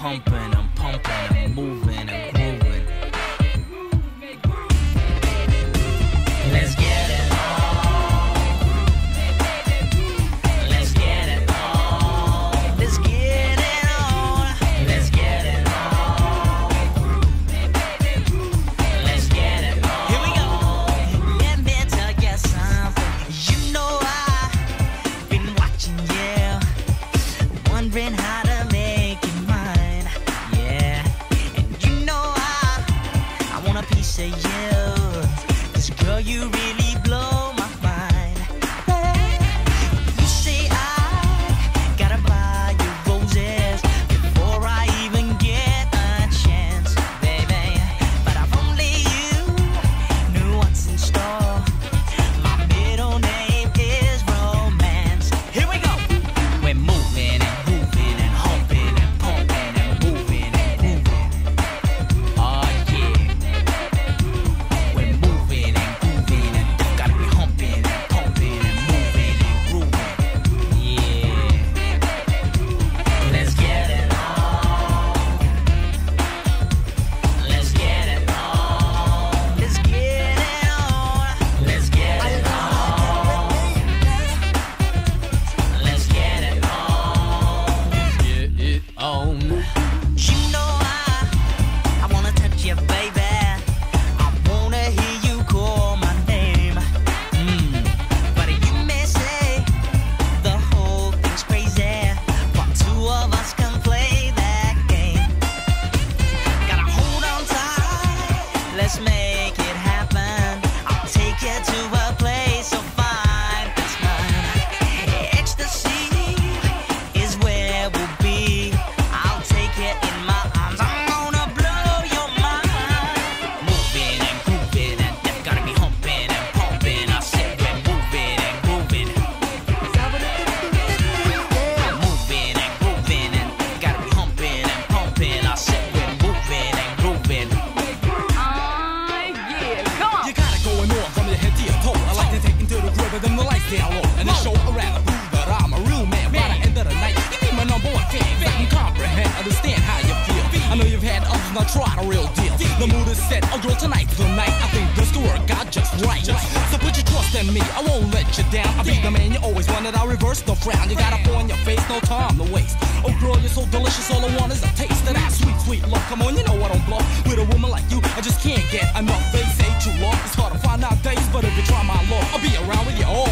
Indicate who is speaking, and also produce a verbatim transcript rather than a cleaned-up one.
Speaker 1: humping, I'm pumping, I'm moving and grooving. Let's get it on. Let's get it on. Let's get it on. Let's get it on. Let's get it on. Here we go. Let me tell you something. You know I've been watching you, wondering how to make it mine. Yeah, and you know I I want a piece of you. 'Cause girl, you really blow my mind. You say I gotta buy you roses before I even get a chance, baby. But if only you knew what's in store. My middle name is romance. Here we go. We're moving and grooving and humping and pumping and moving and grooving. Oh yeah. We're moving and grooving and gotta be humping and pumping and moving and grooving. Yeah. Let's get it on. Let's get it on. Let's get it on. Let's get it on. Let's get it on. Get it on. You know I, I wanna touch you, baby. I wanna hear you call my name. Mm. But you may say the whole thing's crazy, but two of us can play that game. Gotta hold on tight, let's make it happen. I'll take you to a place so fine, that's mine. Ecstasy is where we'll be. I'll take it in my arms, I'm gonna blow your mind. Moving and grooving and that's gotta be humping and pumping. I said we're moving and grooving. Moving and grooving and gotta be humping and pumping. I said we're moving and grooving.
Speaker 2: You got it going on from your head to your toe. I like to take into the crib and then the lights down low. And then show around to prove that I'm a real man. By the end of the night, you be my number one fan. I can comprehend, understand how you feel. I know you've had others, now try the real deal. The mood is set, oh girl, tonight's the night. I think this could work out just right. So put your trust in me, I won't let you down. I'll be the man you always wanted, I'll reverse the frown. You got a four in your face, no time to waste. Oh girl, you're so delicious, all I want is a taste of that sweet, sweet love. Come on, you know I don't bluff. With a woman like you, I just can't get enough. They say true love is hard to find nowadays, but if you try my love, I'll be around with you all